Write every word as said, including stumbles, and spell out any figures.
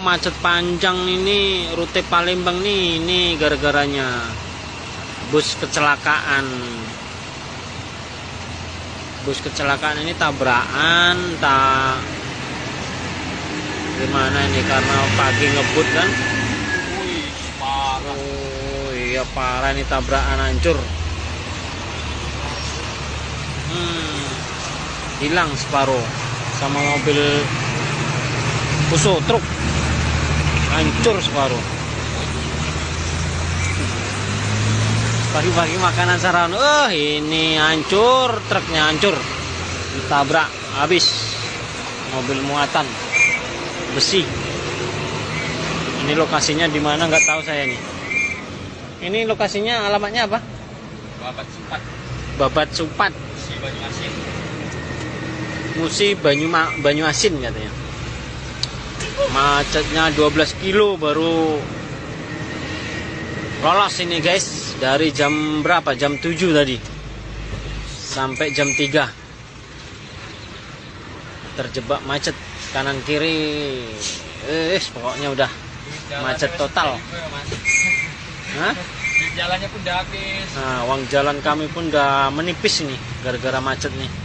Macet panjang ini rute Palembang nih, ini gara-garanya bus kecelakaan. Bus kecelakaan ini tabrakan, tak gimana ini karena pagi ngebut kan. Wih, parah. Oh iya parah ini tabrakan hancur. Hmm, hilang separuh sama mobil Fuso truk. Hancur separuh. Pagi-pagi makanan sarapan. Oh, ini hancur, truknya hancur. Ditabrak habis. Mobil muatan besi. Ini lokasinya di mana nggak tahu saya nih. Ini lokasinya alamatnya apa? Babat Supat. Babat Supat. Si Banyu Asin. Musi Banyu Banyu Asin katanya. Macetnya dua belas kilo baru lolos ini guys. Dari jam berapa? Jam tujuh tadi sampai jam tiga terjebak macet kanan kiri. Eh pokoknya udah macet total. Hah? Jalannya pun udah habis. Nah, uang jalan kami pun udah menipis nih gara-gara macet nih.